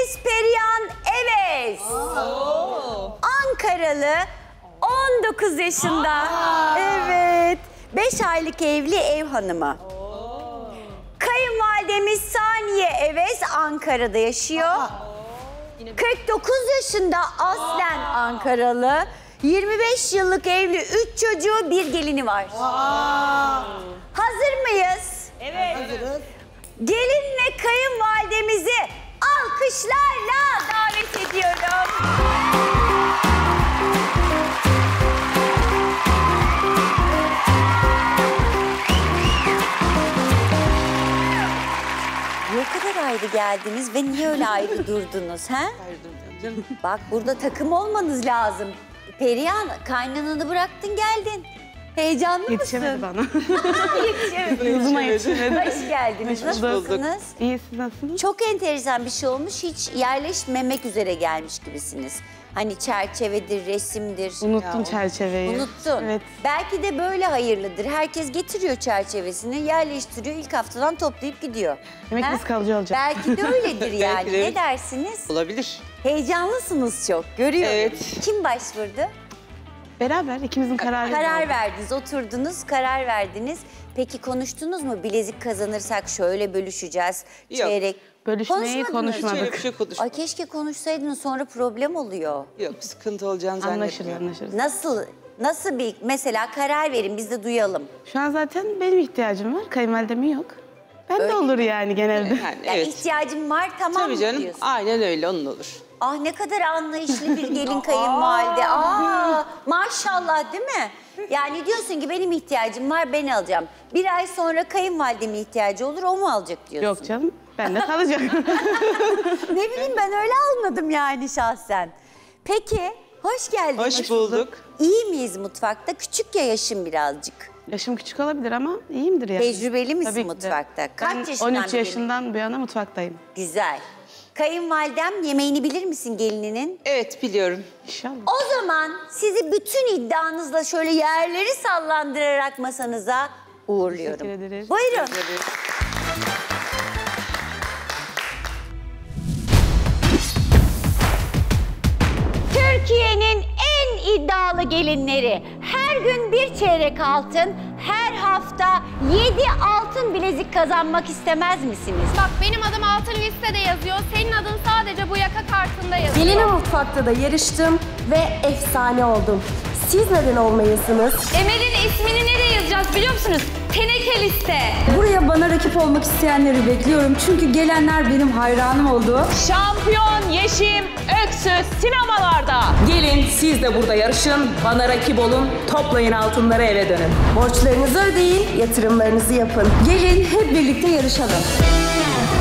Validemiz Perihan Evez. Ankaralı, 19 yaşında. Evet. 5 aylık evli ev hanımı. Kayınvalidemiz Saniye Evez Ankara'da yaşıyor. 49 yaşında, aslen Ankaralı. 25 yıllık evli, 3 çocuğu, 1 gelini var. Hazır mıyız? Evet. Hazırız. Gelin ve kayınvalidemizi alkışlarla davet ediyorum. Ne kadar ayrı geldiniz ve niye öyle ayrı durdunuz, ha? Canım. Bak, burada takım olmanız lazım. Perihan, kaynananı bıraktın geldin. Heyecanlı mısın? Yetişemedi bana. Yetişemedi. Hızıma yetişemedi. Hoş geldiniz. Nasılsınız? İyi, siz nasılsınız? Çok enteresan bir şey olmuş. Hiç yerleşmemek üzere gelmiş gibisiniz. Hani çerçevedir, resimdir. Unuttum çerçeveyi. Unuttun. Evet. Belki de böyle hayırlıdır. Herkes getiriyor çerçevesini, yerleştiriyor. İlk haftadan toplayıp gidiyor. Demek Ha? biz kalıcı olacak. Belki de öyledir yani. Belki de Ne evet. dersiniz? Olabilir. Heyecanlısınız çok. Görüyorum. Evet. Kim başvurdu? Beraber ikimizin kararı. Karar verdiniz, oturdunuz, karar verdiniz. Peki konuştunuz mu? Bilezik kazanırsak şöyle bölüşeceğiz. Yok. Çeyrek. Bölüşmeyi Konuşmadınız. konuşmadık. Şöyle bir şey konuşmadık. Ay keşke konuşsaydınız, sonra problem oluyor. Yok, sıkıntı olacağını Anlaşırız, zannetmiyorum. anlaşırız. Nasıl bir, mesela karar verin, biz de duyalım. Şu an zaten benim ihtiyacım var. Kayınvalidemin yok. Ben Öyle de olur yani genelde. Yani, Yani evet. ihtiyacım var, tamam Tabii mı canım. diyorsun? Aynen öyle, onun olur. Ah ne kadar anlayışlı bir gelin kayınvalide. Maşallah, değil mi? Yani diyorsun ki benim ihtiyacım var, ben alacağım. Bir ay sonra kayınvalidemin ihtiyacı olur, o mu alacak diyorsun? Yok canım, ben de kalacak. Ne bileyim, ben öyle almadım yani şahsen. Peki, hoş geldiniz. Hoş bulduk. İyi miyiz mutfakta? Küçük ya yaşım birazcık. Yaşım küçük olabilir ama iyiyimdir yani. Tecrübeli misin Tabii ki de. mutfakta? Kaç Ben yaşından 13 beri? yaşından bu yana mutfaktayım. Güzel. Kayınvalidem yemeğini bilir misin gelininin? Evet, biliyorum. İnşallah. O zaman sizi bütün iddianızla şöyle yerleri sallandırarak masanıza uğurluyorum. Teşekkür ederiz. Buyurun. Türkiye'nin en iddialı gelinleri. Her gün bir çeyrek altın, her hafta 7 altın bilezik kazanmak istemez misiniz? Bak benim adım altın listede yazıyor. Senin adın sadece bu yaka kartında yazıyor. Gelin mutfakta da yarıştım ve efsane oldum. Siz neden olmayasınız? Emel'in ismini nereye yazacağız biliyor musunuz? Teneke liste. Buraya bana rakip olmak isteyenleri bekliyorum. Çünkü gelenler benim hayranım oldu. Şampiyon Yeşim Öksüz sinemalarda. Gelin siz de burada yarışın, bana rakip olun, toplayın altınları eve dönün. Borçlarınızı ödeyin, yatırımlarınızı yapın. Gelin hep birlikte yarışalım.